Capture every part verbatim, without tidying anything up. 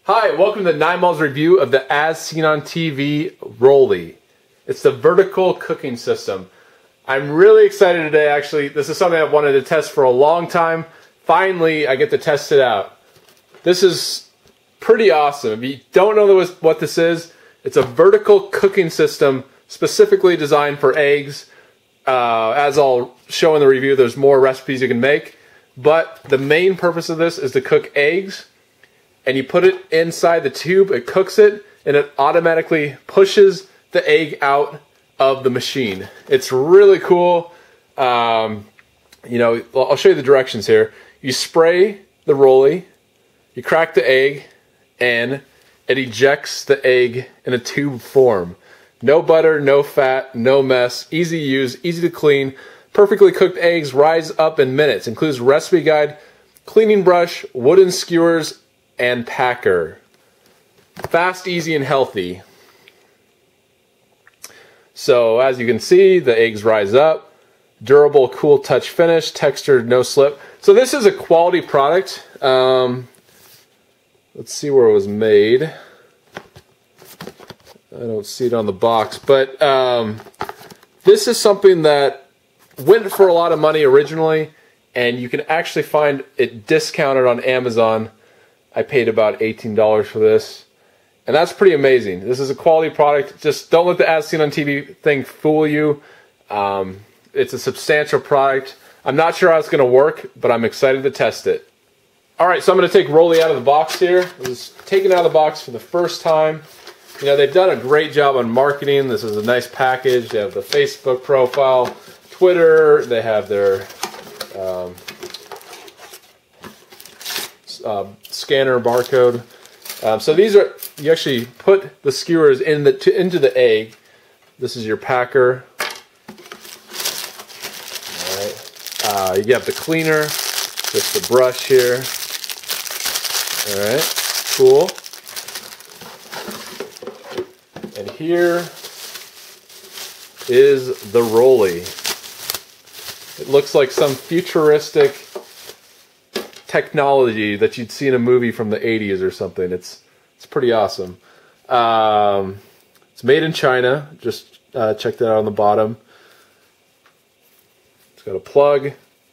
Hi, welcome to Nine Ball's review of the As Seen on T V Rollie. It's the vertical cooking system. I'm really excited today, actually. This is something I've wanted to test for a long time. Finally, I get to test it out. This is pretty awesome. If you don't know what this is, it's a vertical cooking system specifically designed for eggs. Uh, as I'll show in the review, there's more recipes you can make. But the main purpose of this is to cook eggs. And you put it inside the tube, it cooks it, and it automatically pushes the egg out of the machine. It's really cool. Um, you know, I'll show you the directions here. You spray the Rollie, you crack the egg, and it ejects the egg in a tube form. No butter, no fat, no mess, easy to use, easy to clean. Perfectly cooked eggs rise up in minutes. Includes recipe guide, cleaning brush, wooden skewers, and packer. Fast, easy, and healthy. So as you can see, the eggs rise up. Durable, cool touch finish. Textured, no slip. So this is a quality product. Um, let's see where it was made. I don't see it on the box, but um, this is something that went for a lot of money originally, and you can actually find it discounted on Amazon. I paid about eighteen dollars for this, and that's pretty amazing. This is a quality product. Just don't let the As Seen on T V thing fool you. Um, it's a substantial product. I'm not sure how it's going to work, but I'm excited to test it. All right, so I'm going to take Rollie out of the box here. This is taken out of the box for the first time. You know, they've done a great job on marketing. This is a nice package. They have the Facebook profile, Twitter. They have their um, Uh, scanner barcode. Um, so these are, you actually put the skewers in the to, into the egg. This is your packer. All right. Uh, you have the cleaner, just the brush here. All right, cool. And here is the Rollie. It looks like some futuristic technology that you'd see in a movie from the eighties or something. It's it's pretty awesome. Um, it's made in China. Just uh, check that out on the bottom. It's got a plug,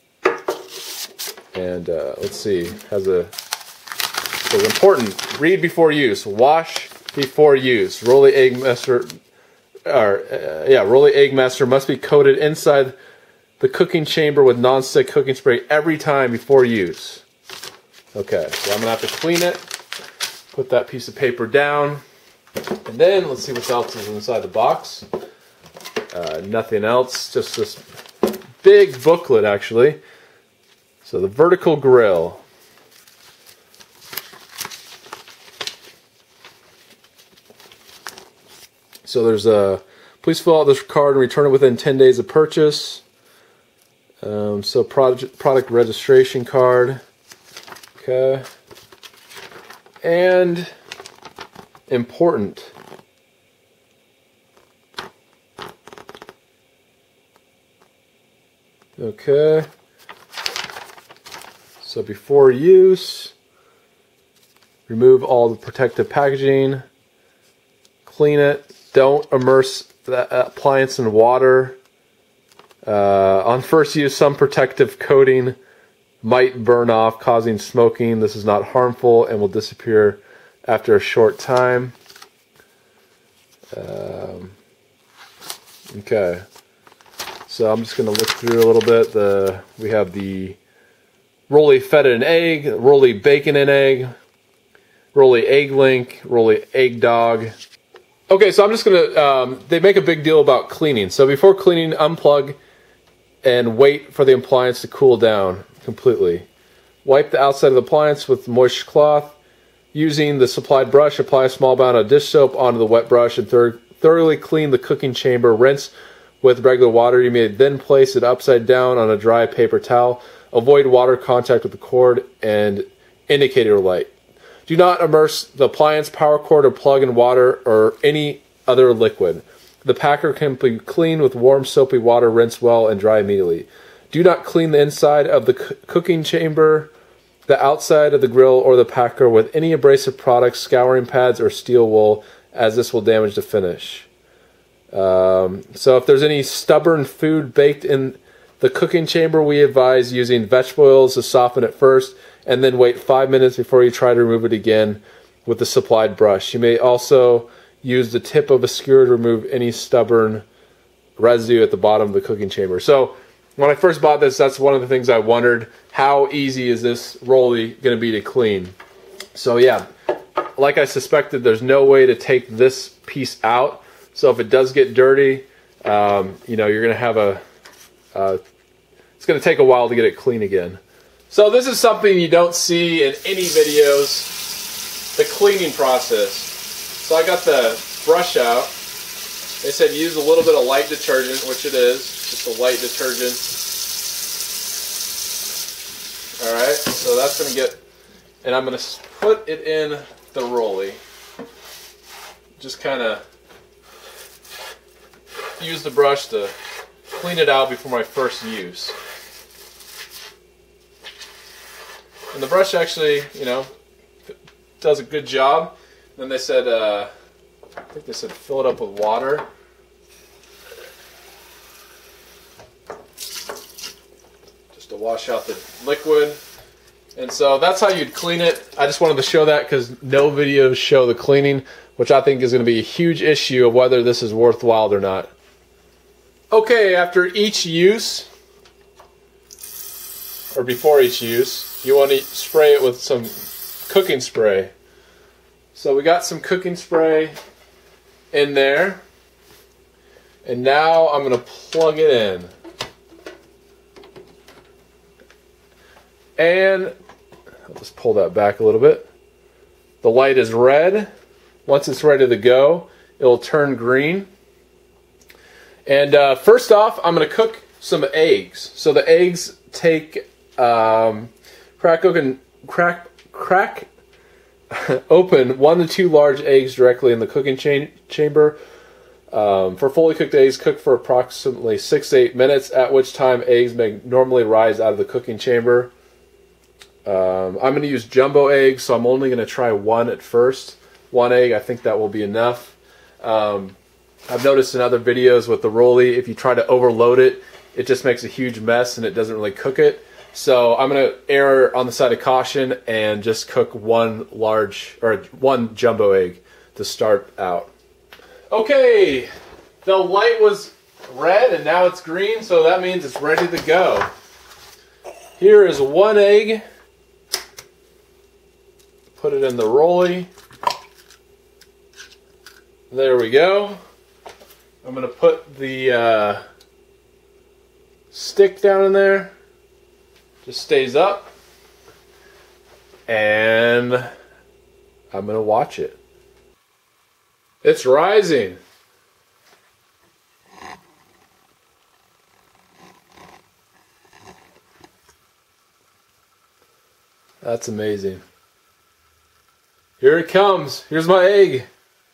and uh, let's see, has a. So important. Read before use. Wash before use. Rollie egg master, or uh, yeah, Rollie egg master must be coated inside the cooking chamber with non-stick cooking spray every time before use. Okay, so I'm going to have to clean it, put that piece of paper down, and then let's see what else is inside the box. Uh, nothing else, just this big booklet actually. So the vertical grill. So there's a, please fill out this card and return it within ten days of purchase. Um, so product, product registration card. Okay. And important. Okay. So before use, remove all the protective packaging. Clean it. Don't immerse the appliance in water. Uh, on first use, some protective coating might burn off, causing smoking. This is not harmful and will disappear after a short time. Um, okay, so I'm just going to look through a little bit. The we have the Rollie feta and egg, Rollie bacon and egg, Rollie egg link, Rollie egg dog. Okay, so I'm just going to, um, they make a big deal about cleaning. So before cleaning, unplug and wait for the appliance to cool down completely. Wipe the outside of the appliance with moist cloth. Using the supplied brush, apply a small amount of dish soap onto the wet brush and thor thoroughly clean the cooking chamber. Rinse with regular water. You may then place it upside down on a dry paper towel. Avoid water contact with the cord and indicator light. Do not immerse the appliance, power cord, or plug in water or any other liquid. The packer can be cleaned with warm soapy water, rinse well, and dry immediately. Do not clean the inside of the cooking chamber the outside of the grill or the packer with any abrasive products, scouring pads, or steel wool, as this will damage the finish. Um, so if there's any stubborn food baked in the cooking chamber, we advise using vegetable oils to soften it first, and then wait five minutes before you try to remove it again with the supplied brush. You may also use the tip of a skewer to remove any stubborn residue at the bottom of the cooking chamber. So when I first bought this, that's one of the things I wondered. How easy is this Rollie going to be to clean? So yeah, like I suspected, there's no way to take this piece out. So if it does get dirty, um, you know, you're going to have a, uh, it's going to take a while to get it clean again. So this is something you don't see in any videos, the cleaning process. So I got the brush out. They said use a little bit of light detergent, which it is, just a light detergent. Alright, so that's going to get, and I'm going to put it in the Rollie. Just kind of use the brush to clean it out before my first use. And the brush actually, you know, does a good job. Then they said, uh, I think they said fill it up with water. Just to wash out the liquid. And so that's how you'd clean it. I just wanted to show that because no videos show the cleaning, which I think is going to be a huge issue of whether this is worthwhile or not. Okay, after each use, or before each use, you want to spray it with some cooking spray. So we got some cooking spray in there, and now I'm going to plug it in. And I'll just pull that back a little bit. The light is red. Once it's ready to go, it'll turn green. And uh, first off, I'm going to cook some eggs. So the eggs take um, crack open, crack, crack open one to two large eggs directly in the cooking cha chamber. Um, for fully cooked eggs, cook for approximately six to eight minutes, at which time eggs may normally rise out of the cooking chamber. Um, I'm going to use jumbo eggs, so I'm only going to try one at first. One egg, I think that will be enough. Um, I've noticed in other videos with the Rollie, if you try to overload it, it just makes a huge mess and it doesn't really cook it. So I'm going to err on the side of caution and just cook one large, or one jumbo egg to start out. Okay, the light was red and now it's green, so that means it's ready to go. Here is one egg. Put it in the Rollie. There we go. I'm going to put the uh, stick down in there. Just stays up. And I'm going to watch it. It's rising. That's amazing. Here it comes. Here's my egg.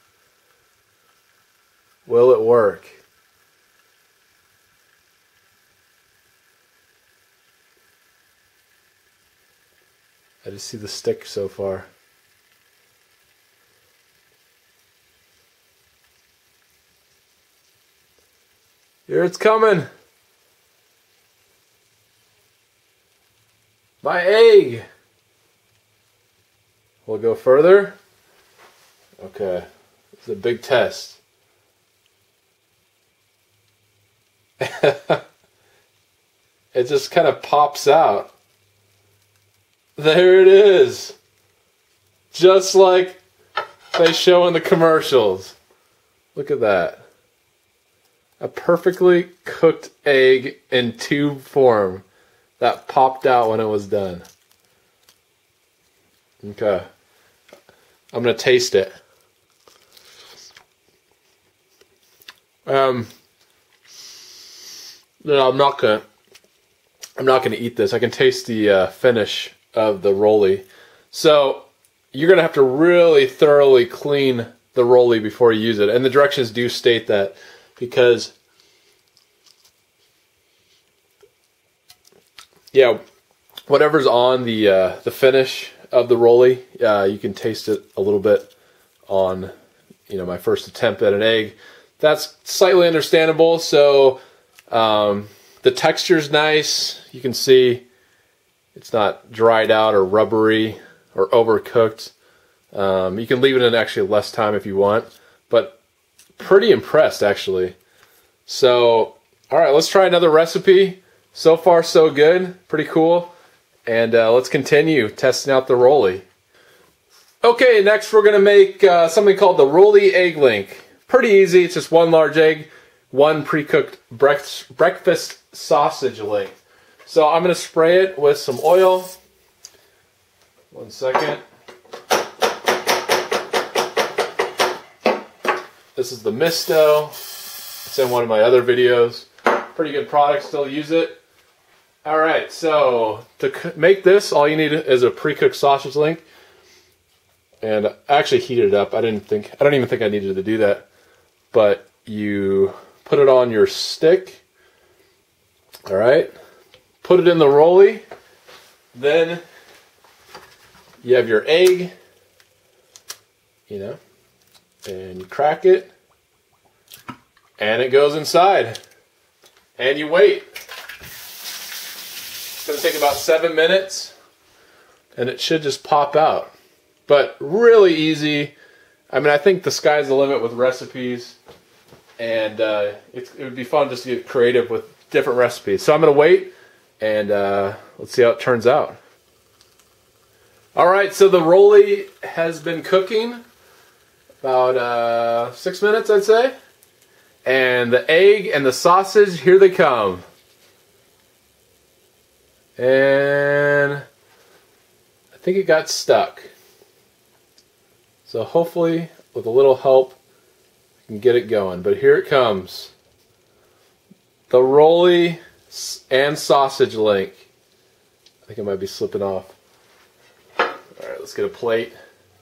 Will it work? I just see the stick so far. Here it's coming. My egg. We'll go further. Okay. It's a big test. It just kind of pops out. There it is. Just like they show in the commercials. Look at that. A perfectly cooked egg in tube form that popped out when it was done. Okay. I'm going to taste it. Um, no, I'm not going to. I'm not going to eat this. I can taste the uh, finish of the Rollie. So you're going to have to really thoroughly clean the Rollie before you use it. And the directions do state that, because yeah, whatever's on the uh, the finish of the Rollie, uh, you can taste it a little bit on, you know, my first attempt at an egg. That's slightly understandable. So um, the texture's nice. You can see it's not dried out or rubbery or overcooked. Um, you can leave it in actually less time if you want, but pretty impressed actually. So, all right, let's try another recipe. So far, so good. Pretty cool. And uh, let's continue testing out the Rollie. Okay, next we're gonna make uh, something called the Rollie egg link. Pretty easy. It's just one large egg, one pre-cooked breakfast breakfast sausage link. So I'm gonna spray it with some oil. One second. This is the Misto. It's in one of my other videos. Pretty good product. Still use it. All right. So to make this, all you need is a pre-cooked sausage link. And I actually heated it up. I didn't think. I don't even think I needed to do that. But you put it on your stick. All right. Put it in the Rollie. Then you have your egg. You know, and you crack it, and it goes inside. And you wait. It's going to take about seven minutes, and it should just pop out. But really easy. I mean, I think the sky's the limit with recipes, and uh, it, it would be fun just to get creative with different recipes. So I'm going to wait, and uh, let's see how it turns out. All right, so the Rollie has been cooking about uh, six minutes, I'd say. And the egg and the sausage, here they come. And I think it got stuck. So hopefully, with a little help, I can get it going. But here it comes. The Rollie and sausage link. I think it might be slipping off. Alright, let's get a plate.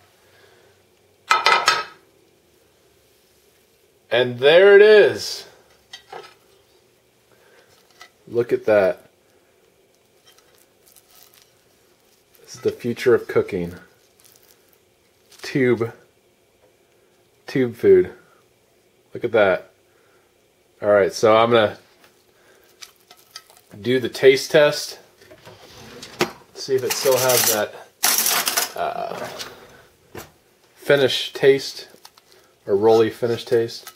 And there it is. Look at that. This is the future of cooking. Tube. Tube food. Look at that. Alright, so I'm going to do the taste test. See if it still has that uh, finish taste, or Rollie finish taste.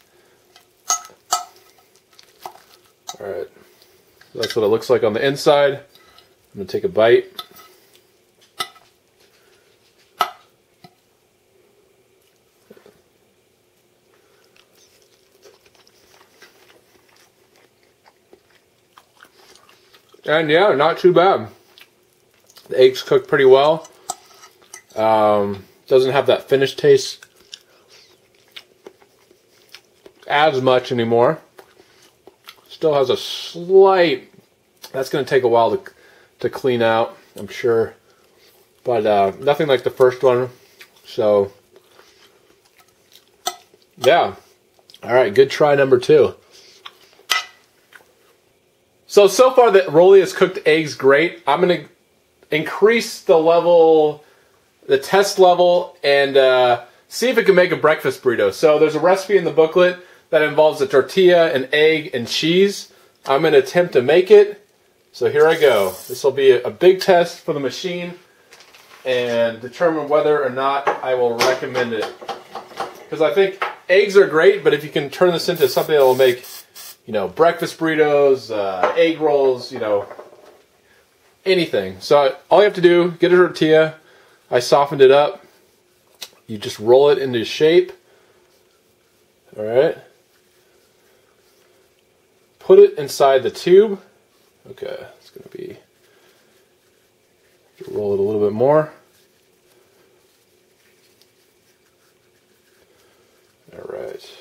Alright, that's what it looks like on the inside. I'm going to take a bite. And yeah, not too bad. The eggs cooked pretty well. Um, doesn't have that finished taste as much anymore. Still has a slight, that's going to take a while to, to clean out, I'm sure. But uh, nothing like the first one. So, yeah. Alright, good try number two. So, so far the Rollie has cooked eggs great. I'm going to increase the level, the test level, and uh, see if it can make a breakfast burrito. So there's a recipe in the booklet that involves a tortilla, an egg, and cheese. I'm going to attempt to make it. So here I go. This will be a big test for the machine and determine whether or not I will recommend it. Because I think eggs are great, but if you can turn this into something that will make, you know, breakfast burritos, uh, egg rolls, you know, anything. So all you have to do, get a tortilla. I softened it up. You just roll it into shape. All right. Put it inside the tube. Okay, it's going to be, roll it a little bit more. All right.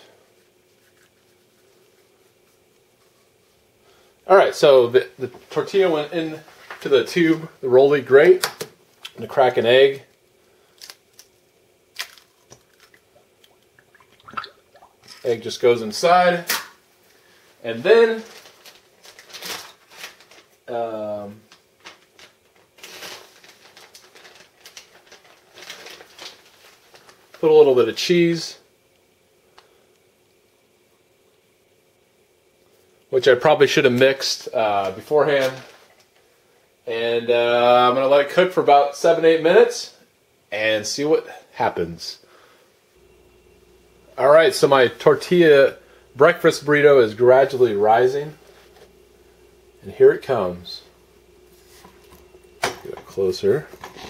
All right, so the, the tortilla went into the tube, the Rollie, great. I'm going to crack an egg. Egg just goes inside. And then um, Put a little bit of cheese, which I probably should have mixed uh, beforehand. And uh, I'm going to let it cook for about seven, eight minutes and see what happens. Alright, so my tortilla breakfast burrito is gradually rising. And here it comes. Get it closer.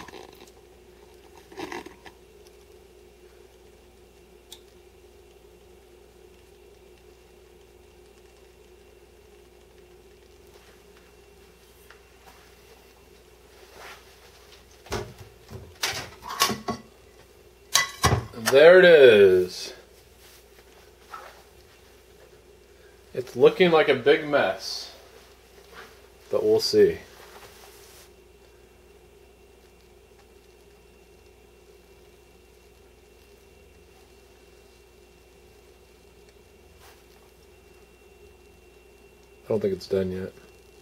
And there it is. It's looking like a big mess, but we'll see. I don't think it's done yet.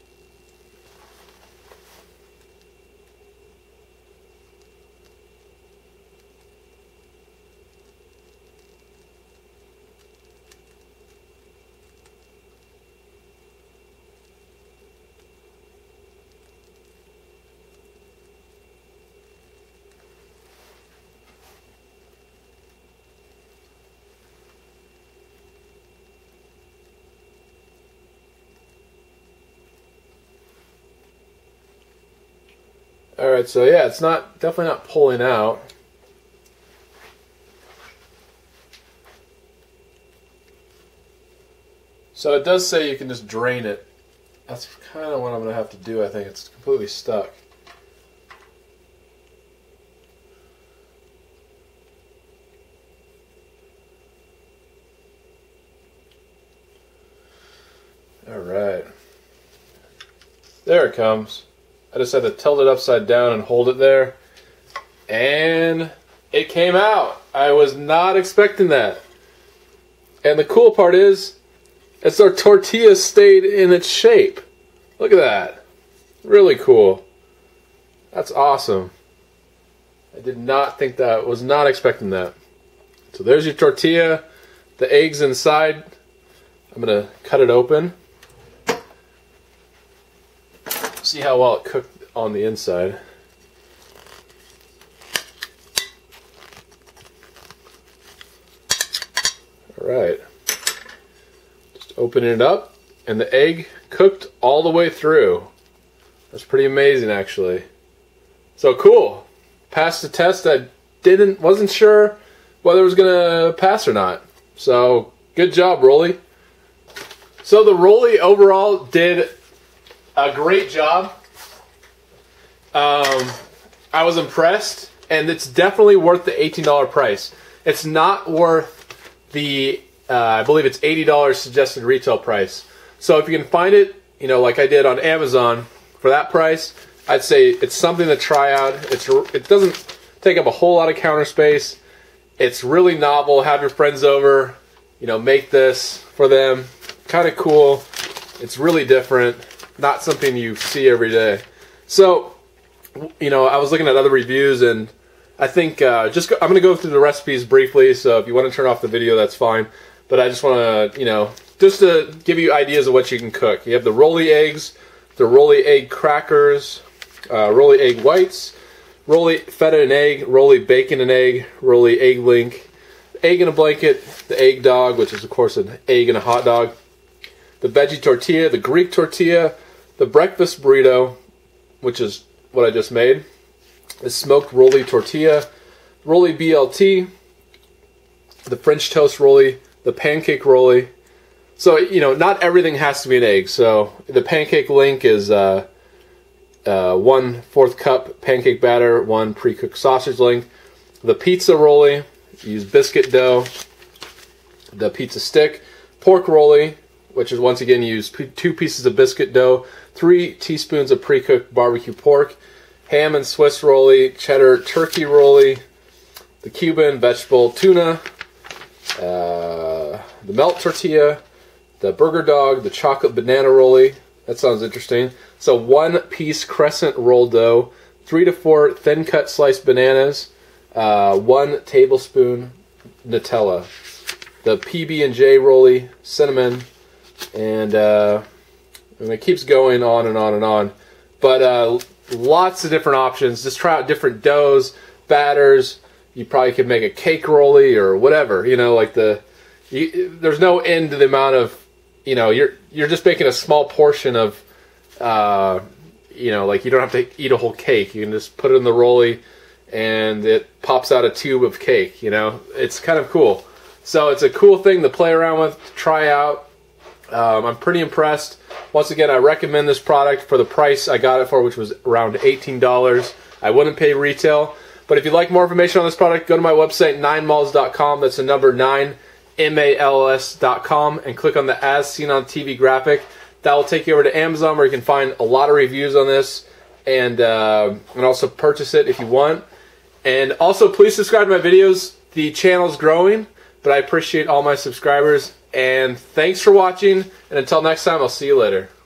Alright, so yeah, it's not definitely not pulling out. So it does say you can just drain it. That's kind of what I'm going to have to do, I think. It's completely stuck. Alright. There it comes. I just had to tilt it upside down and hold it there. And it came out. I was not expecting that. And the cool part is, it's our tortilla stayed in its shape. Look at that. Really cool. That's awesome. I did not think that, was not expecting that. So there's your tortilla. The eggs inside. I'm going to cut it open. See how well it cooked on the inside. Alright. Just opening it up, and the egg cooked all the way through. That's pretty amazing, actually. So cool. Passed the test. I didn't, wasn't sure whether it was gonna pass or not. So good job, Rollie. So the Rollie overall did a great job. Um, I was impressed, and it's definitely worth the eighteen dollar price. It's not worth the, uh, I believe it's eighty dollars suggested retail price. So if you can find it, you know, like I did on Amazon for that price, I'd say it's something to try out. It's it doesn't take up a whole lot of counter space. It's really novel. Have your friends over, you know, make this for them. Kind of cool. It's really different. Not something you see every day. So, you know, I was looking at other reviews, and I think uh, just go, I'm going to go through the recipes briefly. So if you want to turn off the video, that's fine. But I just want to, you know, just to give you ideas of what you can cook. You have the Rollie eggs, the Rollie egg crackers, uh, Rollie egg whites, Rollie feta and egg, Rollie bacon and egg, Rollie egg link, egg in a blanket, the egg dog, which is of course an egg and a hot dog, the veggie tortilla, the Greek tortilla, the breakfast burrito, which is what I just made, the smoked Rollie tortilla, Rollie B L T, the French toast Rollie, the pancake Rollie. So, you know, not everything has to be an egg. So the pancake link is uh, uh, one fourth cup pancake batter, one pre-cooked sausage link. The pizza Rollie, use biscuit dough. The pizza stick, pork Rollie, which is once again use two pieces of biscuit dough, three teaspoons of pre-cooked barbecue pork, ham and Swiss Rollie, cheddar turkey Rollie, the Cuban vegetable tuna, uh, the melt tortilla, the burger dog, the chocolate banana Rollie. That sounds interesting. So one piece crescent roll dough, three to four thin cut sliced bananas, uh, one tablespoon Nutella, the P B and J Rollie cinnamon, and, uh, and it keeps going on and on and on. But uh, lots of different options. Just try out different doughs, batters. You probably could make a cake rollie or whatever. You know, like the you, there's no end to the amount of, you know, you're you're just making a small portion of, uh, you know, like you don't have to eat a whole cake. You can just put it in the rollie, and it pops out a tube of cake. You know, it's kind of cool. So it's a cool thing to play around with, to try out. Um, I'm pretty impressed. Once again, I recommend this product for the price I got it for, which was around eighteen dollars. I wouldn't pay retail. But if you'd like more information on this product, go to my website, nine malls dot com. That's the number nine, M A L S dot com, and click on the As Seen on T V graphic. That will take you over to Amazon, where you can find a lot of reviews on this, and, uh, and also purchase it if you want. And also, please subscribe to my videos. The channel's growing, but I appreciate all my subscribers. And thanks for watching, and until next time, I'll see you later.